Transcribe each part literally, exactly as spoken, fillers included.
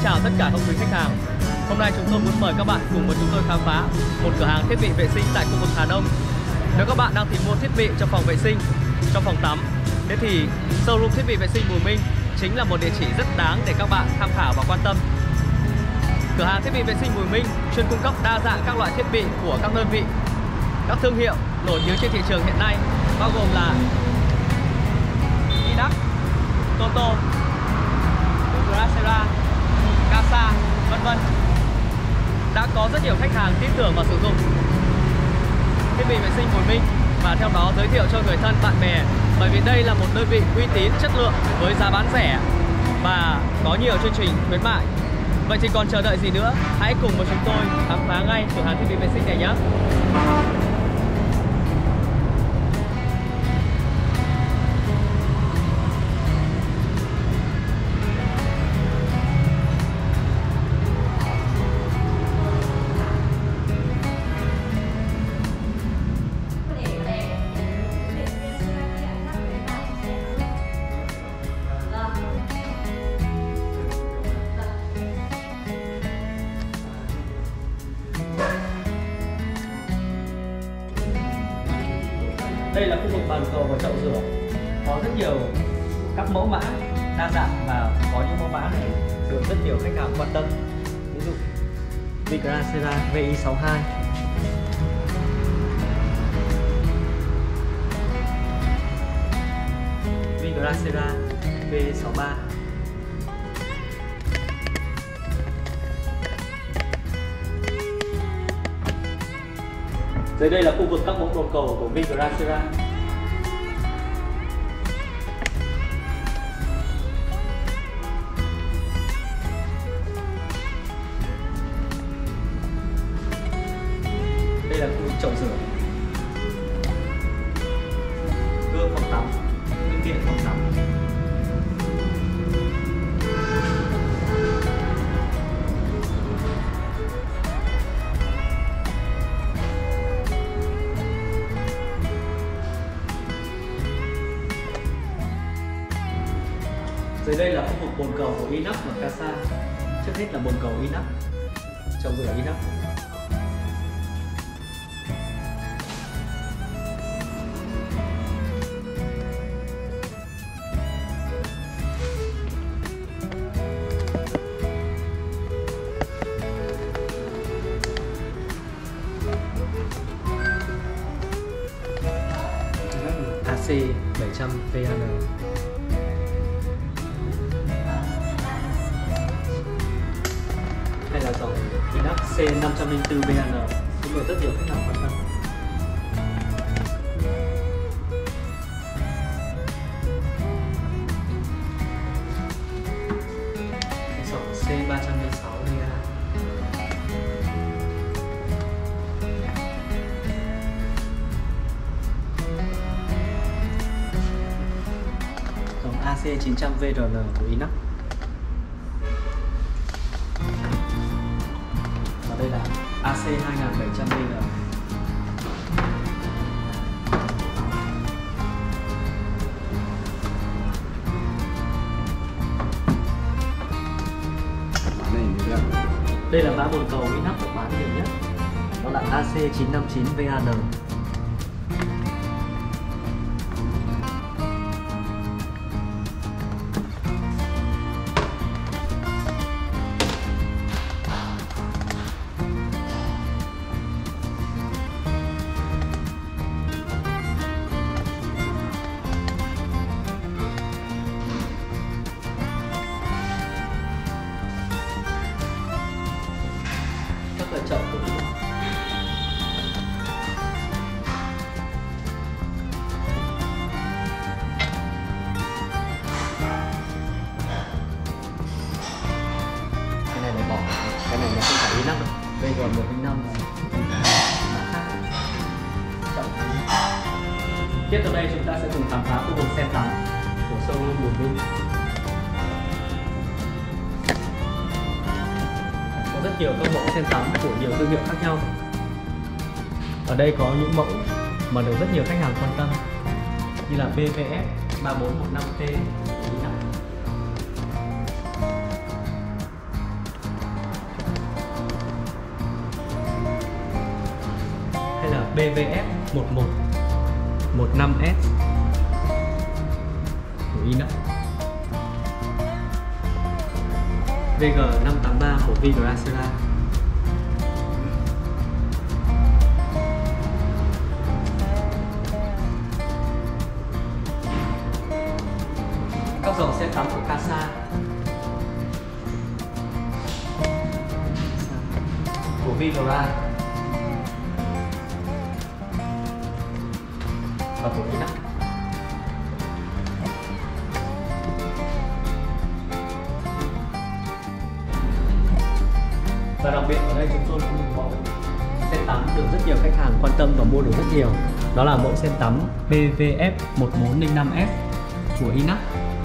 chào tất cả các quý khách hàng. Hôm nay chúng tôi muốn mời các bạn cùng với chúng tôi khám phá một cửa hàng thiết bị vệ sinh tại khu vực Hà Đông. Nếu các bạn đang tìm mua thiết bị cho phòng vệ sinh, cho phòng tắm, thế thì showroom thiết bị vệ sinh Bùi Minh chính là một địa chỉ rất đáng để các bạn tham khảo và quan tâm. Cửa hàng thiết bị vệ sinh Bùi Minh chuyên cung cấp đa dạng các loại thiết bị của các đơn vị, các thương hiệu nổi tiếng trên thị trường hiện nay, bao gồm là Inax, Toto, Gracera, Casa, vân vân. Đã có rất nhiều khách hàng tin tưởng và sử dụng thiết bị vệ sinh Bùi Minh và theo đó giới thiệu cho người thân bạn bè, bởi vì đây là một đơn vị uy tín, chất lượng với giá bán rẻ và có nhiều chương trình khuyến mại. Vậy thì còn chờ đợi gì nữa? Hãy cùng với chúng tôi khám phá ngay cửa hàng thiết bị vệ sinh này nhé. Đây là khu vực bàn cầu và chậu rửa, có rất nhiều các mẫu mã đa dạng và có những mẫu mã này được rất nhiều khách hàng quan tâm. Ví dụ Gracera V I sáu hai, Gracera V sáu ba, dưới đây là khu vực các mẫu bồn cầu của Gracera. Đây là khu vực chậu rửa, gương phòng tắm, gương điện phòng tắm. Dưới đây là khu vực bồn cầu của Inax và Casa. Trước hết là bồn cầu Inax, chậu rửa Inax. a xê bảy trăm V A N. Hay là dòng Inax C năm trăm linh tư V A N cũng được rất nhiều khách hàng quan tâm. Dòng C ba trăm linh sáu V A. Dòng A C chín trăm V R N của Inax. Đây là A C hai nghìn bảy trăm V R. Đây là mã bồn cầu Inax được bán nhiều nhất, đó là A C chín năm chín V A N. Là chậu của mình. Cái này là bỏ, cái này là không phải Inax đâu. Đây còn một linh năm chậu. Tiếp theo đây chúng ta sẽ cùng khám phá khu vực xe tắm của showroom Bùi Minh. Rất nhiều các mẫu sen tắm của nhiều thương hiệu khác nhau. Ở đây có những mẫu mà được rất nhiều khách hàng quan tâm như là B V S ba bốn một năm T. bê vê ép một một một năm S của inox, vê giê năm tám ba của Vigracera, các dòng xe tắm của Casa, của Vigra và của inox. Và đặc biệt ở đây chúng tôi cũng có xe tắm được rất nhiều khách hàng quan tâm và mua được rất nhiều. Đó là mẫu xe tắm bê vê ép một bốn không năm S của inox.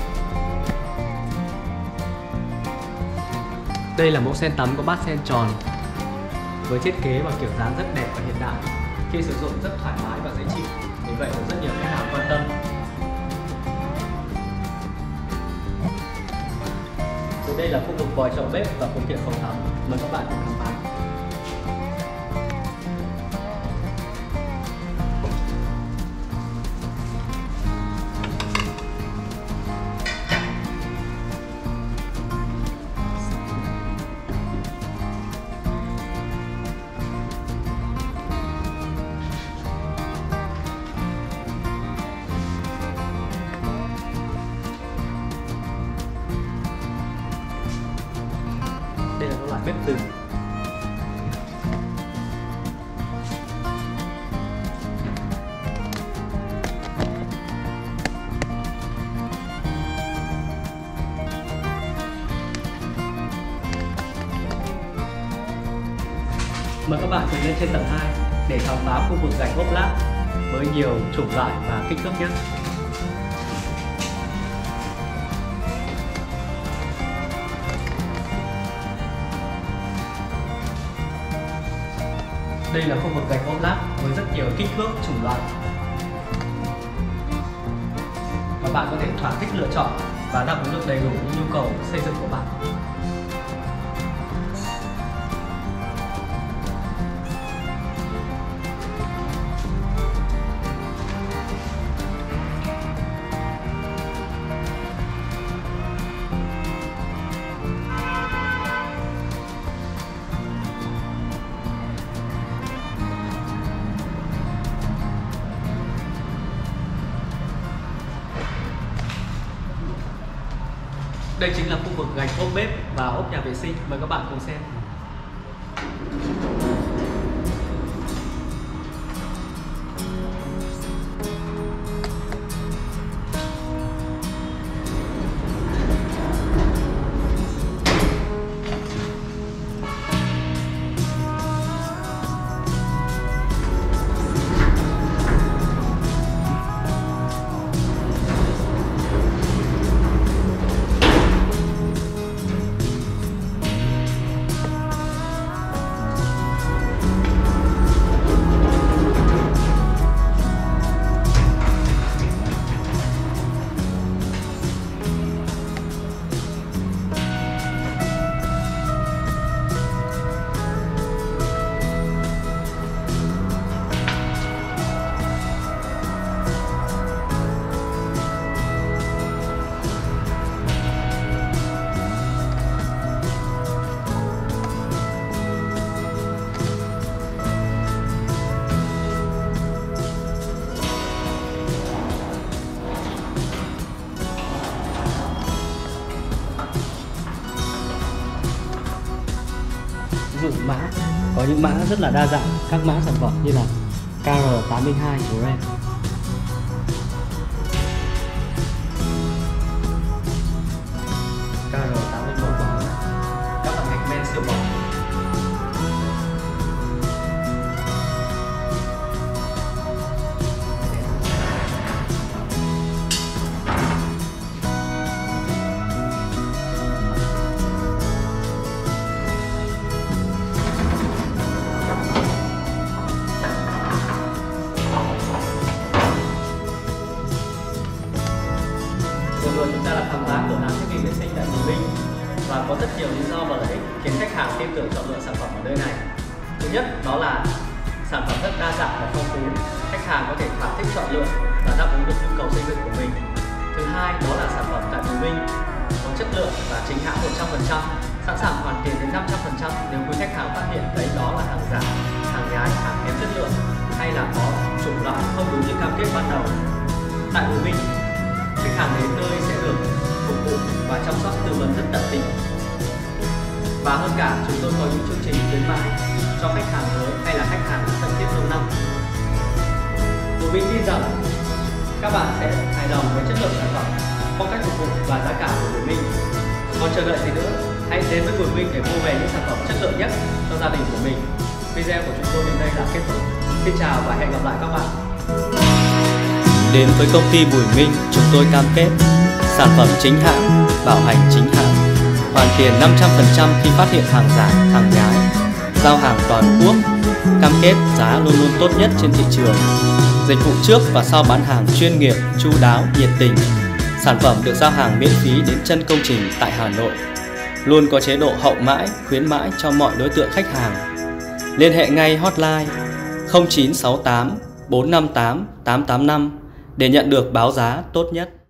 Đây là mẫu sen tắm có bát sen tròn với thiết kế và kiểu dáng rất đẹp và hiện đại. Khi sử dụng rất thoải mái và dễ chịu, vì vậy được rất nhiều khách hàng quan tâm. Dưới đây là khu vực vòi chậu bếp và phụ kiện phòng tắm. Mời các bạn cùng khám phá. Đây là các loại bếp từ. Mời các bạn cùng lên trên tầng hai để khám phá khu vực gạch ốp lát với nhiều chủng loại và kích thước nhất. Đây là khu vực gạch ốp lát với rất nhiều kích thước chủng loại. Và bạn có thể thỏa thích lựa chọn và đáp ứng được đầy đủ những nhu cầu xây dựng của bạn. Đây chính là khu vực gạch ốp bếp và ốp nhà vệ sinh. Mời các bạn cùng xem. Ví dụ mã, có những mã rất là đa dạng, các mã sản phẩm như là K R tám hai Grand, K R tám một bóng, các loại gạch men siêu bóng. Vừa rồi chúng ta đã khám phá cửa hàng thiết bị vệ sinh tại Quảng Ninh và có rất nhiều lý do và lợi ích khiến khách hàng tin tưởng chọn lựa sản phẩm ở nơi này. Thứ nhất, đó là sản phẩm rất đa dạng và phong hãng một trăm phần trăm, sẵn sàng hoàn tiền đến năm trăm phần trăm nếu quý khách hàng phát hiện thấy đó là hàng giả, hàng nhái, hàng kém chất lượng hay là có chủng loại không đúng như cam kết ban đầu. Tại Bùi Minh, khách hàng đến nơi sẽ được phục vụ và chăm sóc tư vấn rất tận tình. Và hơn cả, chúng tôi có những chương trình khuyến mãi cho khách hàng mới hay là khách hàng thân thiết lâu năm. Bùi Minh tin rằng các bạn sẽ hài lòng với chất lượng sản phẩm, phong cách phục vụ và giá cả của Bùi Minh. Còn chờ đợi gì nữa? Hãy đến với Bùi Minh để mua về những sản phẩm chất lượng nhất cho gia đình của mình. Video của chúng tôi đến đây là kết thúc. Xin chào và hẹn gặp lại các bạn. Đến với công ty Bùi Minh, chúng tôi cam kết sản phẩm chính hãng, bảo hành chính hãng, hoàn tiền năm trăm phần trăm khi phát hiện hàng giả, hàng nhái, giao hàng toàn quốc, cam kết giá luôn luôn tốt nhất trên thị trường, dịch vụ trước và sau bán hàng chuyên nghiệp, chu đáo, nhiệt tình, sản phẩm được giao hàng miễn phí đến chân công trình tại Hà Nội, luôn có chế độ hậu mãi, khuyến mãi cho mọi đối tượng khách hàng. Liên hệ ngay hotline không chín sáu tám bốn năm tám tám tám năm để nhận được báo giá tốt nhất.